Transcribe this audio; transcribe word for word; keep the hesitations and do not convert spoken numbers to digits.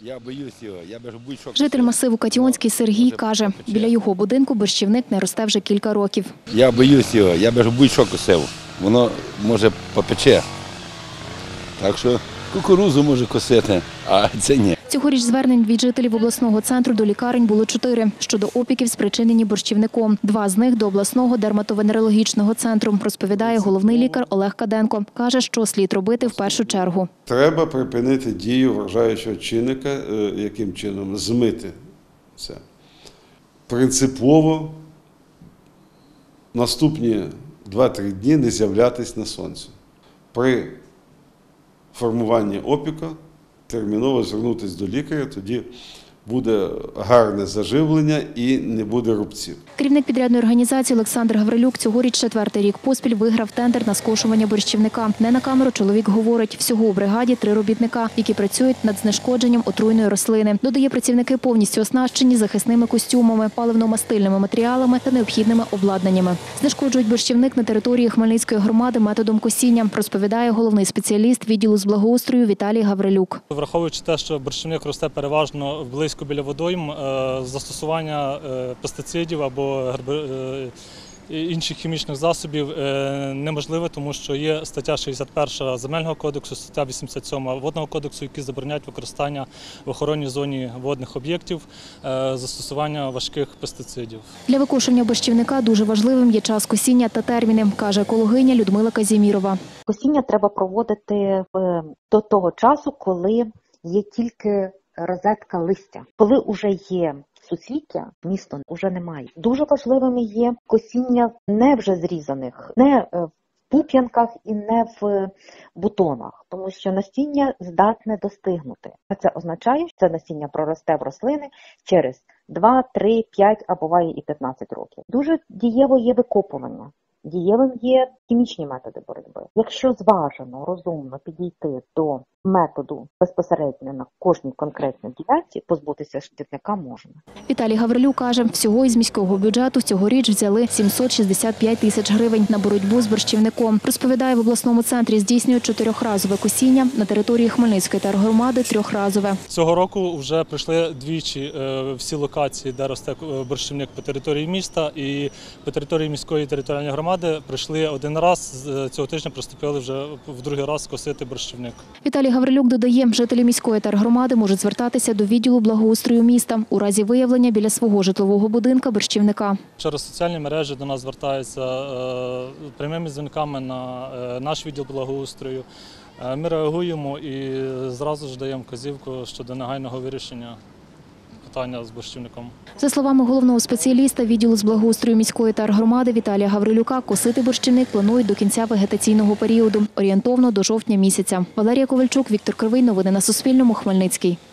Я боюсь його, я б будь-що. Житель масиву Катіонський Сергій каже, біля його будинку борщівник не росте вже кілька років. Я боюсь його, я б будь-що косив. Воно може попече. Так що кукурудзу може косити, а це ні. Цьогоріч звернень від жителів обласного центру до лікарень було чотири щодо опіків, спричинені борщівником. Два з них до обласного дерматовенерологічного центру, розповідає головний лікар Олег Каденко. Каже, що слід робити в першу чергу. Треба припинити дію вражаючого чинника, яким чином змити це. Принципово наступні два-три дні не з'являтись на сонці. При формуванні опіка терміново звернутися до лікаря, тоді буде гарне заживлення і не буде рубців. Керівник підрядної організації Олександр Гаврилюк цьогоріч четвертий рік поспіль виграв тендер на скошування борщівника. Не на камеру чоловік говорить, всього у бригаді три робітника, які працюють над знешкодженням отруйної рослини. Додає, працівники повністю оснащені захисними костюмами, паливно-мастильними матеріалами та необхідними обладнаннями. Знешкоджують борщівник на території Хмельницької громади методом косіння, розповідає головний спеціаліст відділу з благоустрою Віталій Гаврилюк. Враховуючи те, що борщівник росте переважно близько біля водойм, застосування пестицидів або інших хімічних засобів неможливе, тому що є стаття шістдесят перша Земельного кодексу, стаття вісімдесят сьома Водного кодексу, які забороняють використання в охоронній зоні водних об'єктів застосування важких пестицидів. Для викошення борщівника дуже важливим є час косіння та терміни, каже екологиня Людмила Казімірова. Косіння треба проводити до того часу, коли є тільки розетка листя. Коли вже є суцвіття, місто вже немає. Дуже важливими є косіння не вже зрізаних, не в пуп'янках і не в бутонах, тому що насіння здатне достигнути. Це означає, що це насіння проросте в рослини через два, три, п'ять, а буває і п'ятнадцять років. Дуже дієво є викопування. Дієвим є хімічні методи боротьби. Якщо зважено, розумно підійти до методу безпосередньо на кожній конкретній ділянці, позбутися шкідника можна. Віталій Гаврилюк каже, всього із міського бюджету цьогоріч взяли сімсот шістдесят п'ять тисяч гривень на боротьбу з борщівником. Розповідає, в обласному центрі здійснюють чотирьохразове косіння, на території Хмельницької тергромади – трьохразове. Цього року вже пройшли двічі всі локації, де росте борщівник по території міста, і по території міської територіальної громади прийшли один раз, цього тижня приступили вже в другий раз косити борщівник. Віталій Гаврилюк додає, жителі міської тергромади можуть звертатися до відділу благоустрою міста у разі виявлення біля свого житлового будинку борщівника. Через соціальні мережі до нас звертаються прямими дзвінками на наш відділ благоустрою. Ми реагуємо і зразу ж даємо вказівку щодо негайного вирішення питання з борщівником. За словами головного спеціаліста відділу з благоустрою міської тергромади Віталія Гаврилюка, косити борщівник планують до кінця вегетаційного періоду, орієнтовно до жовтня місяця. Валерія Ковальчук, Віктор Кривий. Новини на Суспільному. Хмельницький.